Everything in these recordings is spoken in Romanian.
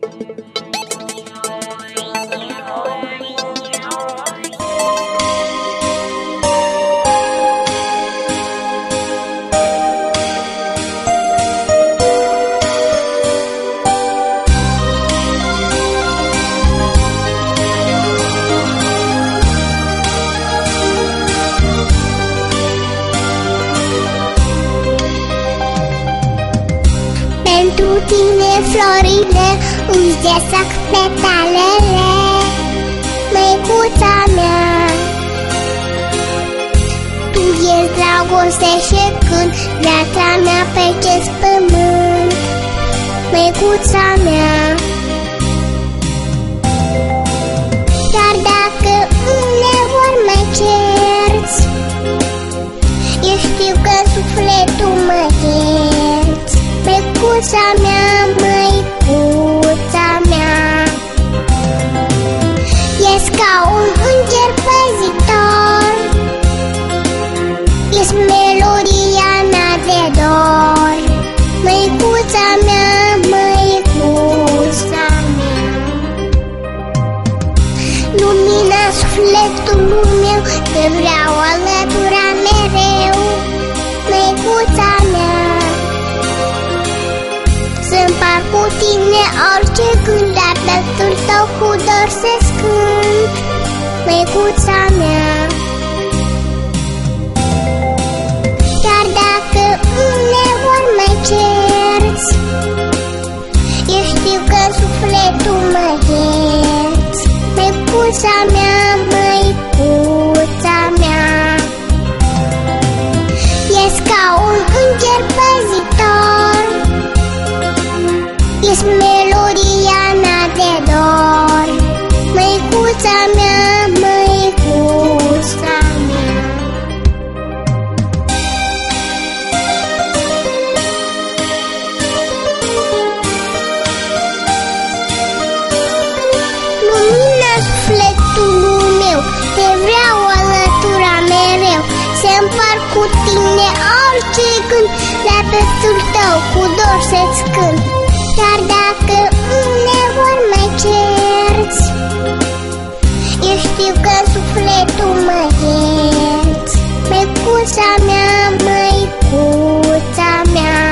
Pentru tine florile își desfac petalele, măicuța mea. Tu ești dragoste și când viața mea pe acest pământ, măicuța mea. Chiar dacă uneori mă cerți, eu știu că sufletul mă ierți, măicuța mea, măicuța mea. Ești ca un înger păzitor, ești melodia mea de dor, măicuța mea, măicuța mea. Lumina sufletului meu, te vreau alătura mereu, măicuța mea. Să-mpart cu tine orice gând, la pieptul tău cu dor să-ți cânt, măicuța mea. Chiar dacă uneori mă cerți, eu știu că sufletul mă ierți, măicuța mea, măicuța mea. Ești ca un înger păzitor, ești melodia mea de dor, măicuța mea, măicuța mea. Lumina sufletului meu, te vreau alătura mereu, să-mpart cu tine orice gând, la pieptul tău cu dor să-ți cânt. Chiar dacă uneori mă cerți, eu știu că sufletul mă ierți, măicuța mea, măicuța mea.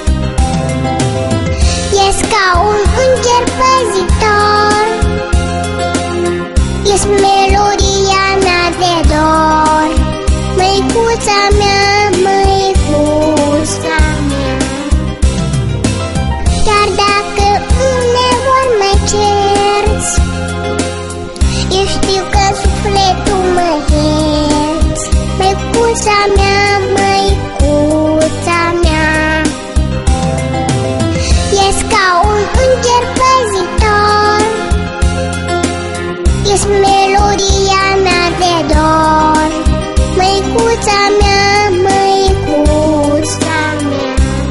Ești ca un înger păzitor, ești melodia mea de dor, măicuța mea, măicuța mea. Chiar dacă uneori mă cerți, eu știu că sufletul mă ierți, măicuța mea, măicuța mea. Ești ca un înger păzitor, ești melodia mea de dor, măicuța mea, măicuța mea.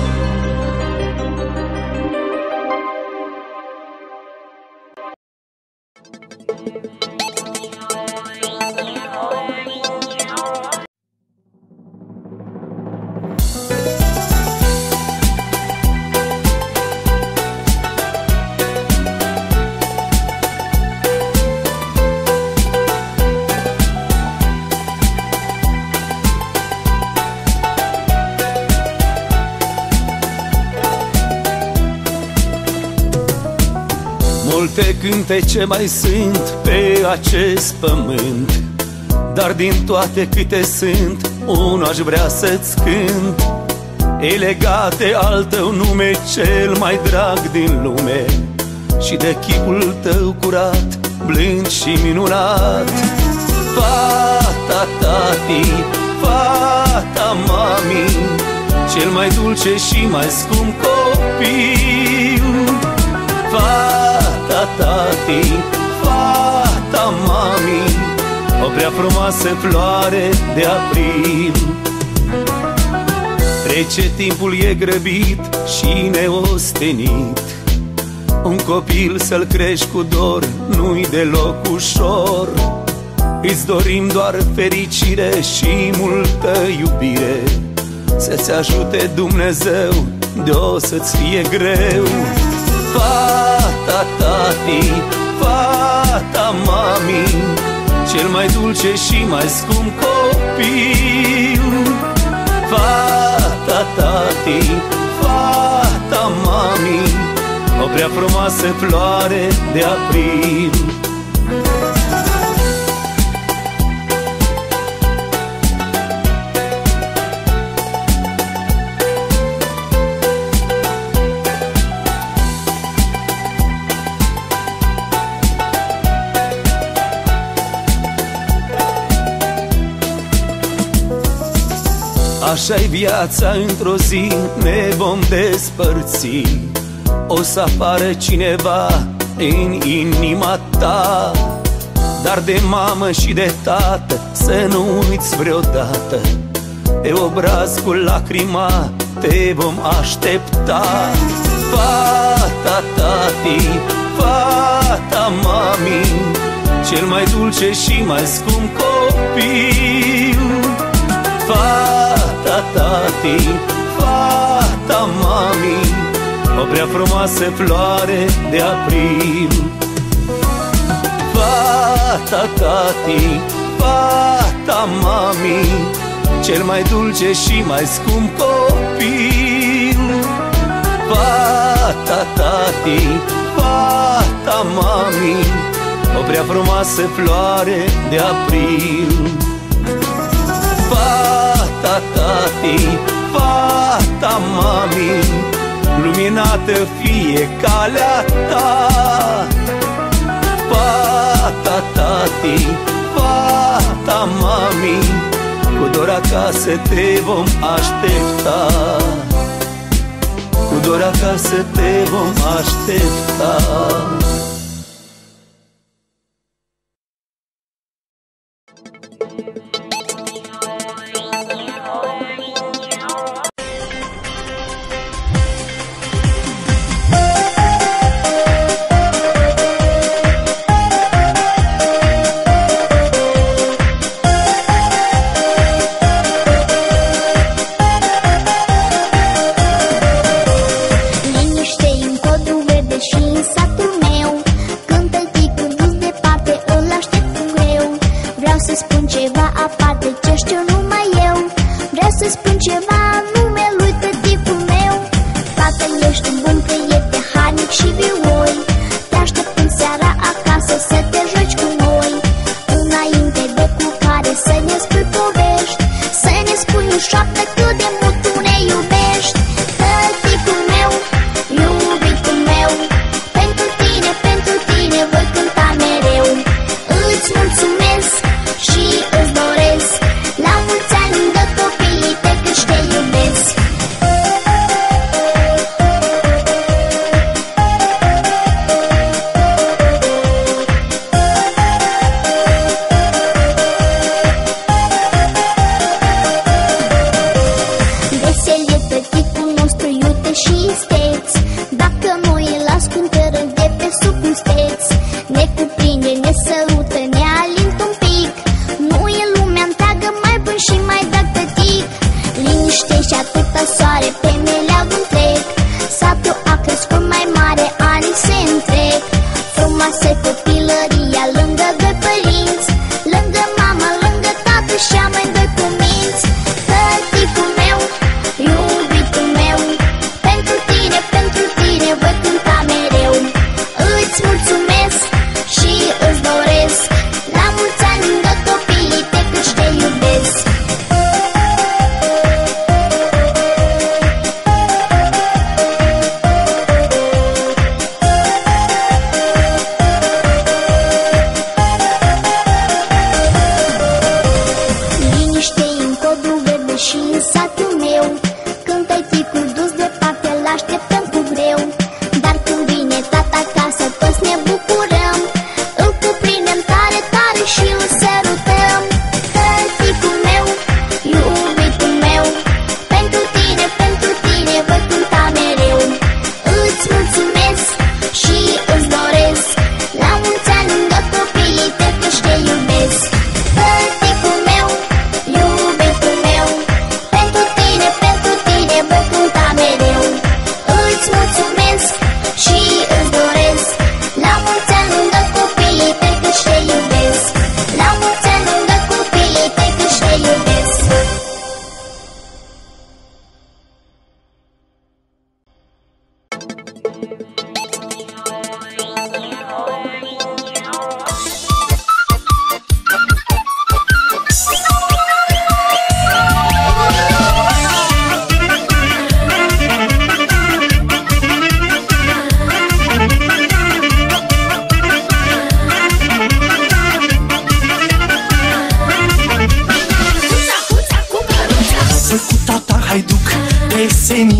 Multe cântece mai sunt pe acest pământ, dar din toate câte sunt, unul aș vrea să-ți cânt. E legat de al tău nume, cel mai drag din lume, și de chipul tău curat, blând și minunat. Fata tati, fata mami, cel mai dulce și mai scump copil. Fata tati, fata mami, o prea frumoasă floare de april. Trece timpul, e grăbit și neostenit, un copil să-l crești cu dor nu-i deloc ușor. Îți dorim doar fericire și multă iubire, să-ți ajute Dumnezeu de-o să-ți fie greu. Fata tati, fata mami, cel mai dulce și mai scump copil. Fata tati, fata mami, o prea frumoasă floare de april. Așa-i viața, într-o zi ne vom despărți. O să apară cineva în inima ta, dar de mamă și de tată să nu uiți vreodată. Pe obraz cu lacrima te vom aștepta. Fata tati, fata mami, cel mai dulce și mai scump copil. Fata tati, fata mami, o prea frumoasă floare de april. Fata tati, fata mami, cel mai dulce și mai scump copil. Fata tati, fata mami, o prea frumoasă floare de april. Fata tati, fata mami, luminată fie calea ta. Fata tati, fata mami, cu dor acasă te vom aștepta. Cu dor acasă te vom aștepta.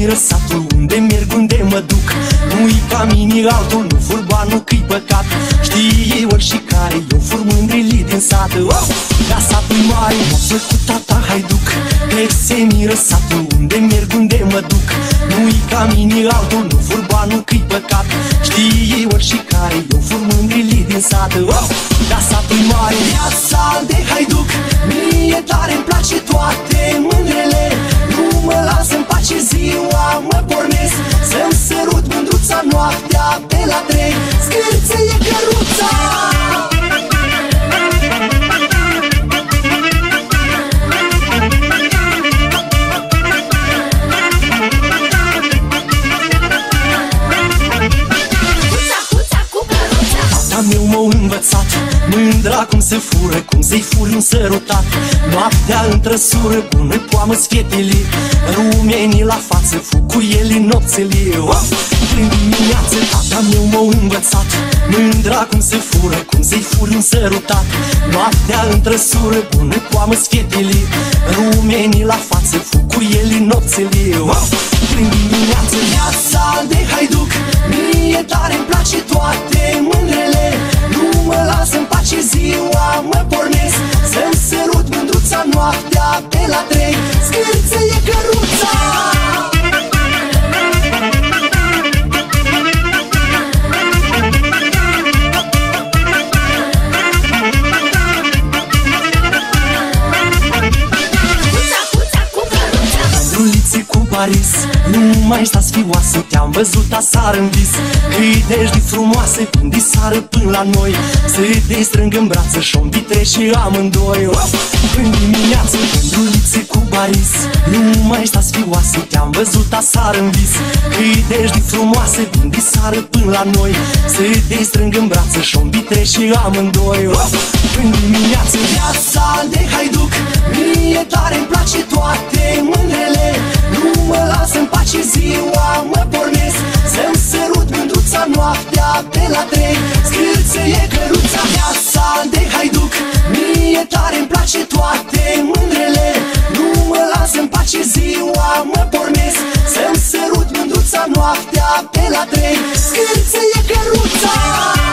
miră satul, unde merg, unde mă duc. Nu-i ca mine altul, nu fur bani, nu că-i păcat. Știi ori și care, eu fur mândrilii din sat. La satul mare m-a plăcut tata haiduc. Că se miră satul, unde merg, unde mă duc. Nu-i ca mine altul, nu fur bani, nu că-i păcat. Știi ori și care, eu fur mândrilii din sat. La satul mare, viața de haiduc. Mie tare-mi place toate mândrele. Nu mă las în pace ziua, mă pornesc să-mi sărut mândruța noaptea pe la 3. Scârțe-i căruța. Meu m-a învățat, mândra cum se fură, cum să-i furi un sărutat. Noaptea în trăsură, bună poamă-ți fietilii, rumenii la față, fug cu el în nopțele. Prin dimineață, tata meu m-a învățat, mândra cum se fură, cum să-i furi un sărutat. Noaptea în trăsură, bună poamă-ți fietilii, rumenii la față, fug cu el în nopțele. Prin dimineață, viața de haiduc. Mie tare-mi place toate mândrele. Nu mă las în pace ziua, mă pornesc să-mi sărut mândruța noaptea pe la 3. Scârțe-i căruța. Cu Paris, nu mai stați fioasă, te-am văzut aseară în vis. Cât de frumoase când disară până la noi, să te strâng în brață și-o și amândoi. În dimineață, mândrulițe cu Paris, nu mai stați fioasă, te-am văzut aseară în vis. Cât de frumoase când disară până la noi, să te strâng în brață și-o și amândoi. În dimineață, viața de haiduc. Mie tare-mi place toate mândrele. Nu mă las în pace ziua, mă pornesc să-mi sărut mândruța noaptea pe la 3. Scârțe-i căruța. Viața de haiduc. Mie tare-mi place toate mândrele. Nu mă las în pace ziua, mă pornesc să-mi sărut mândruța noaptea pe la 3. Scârțe-i căruța.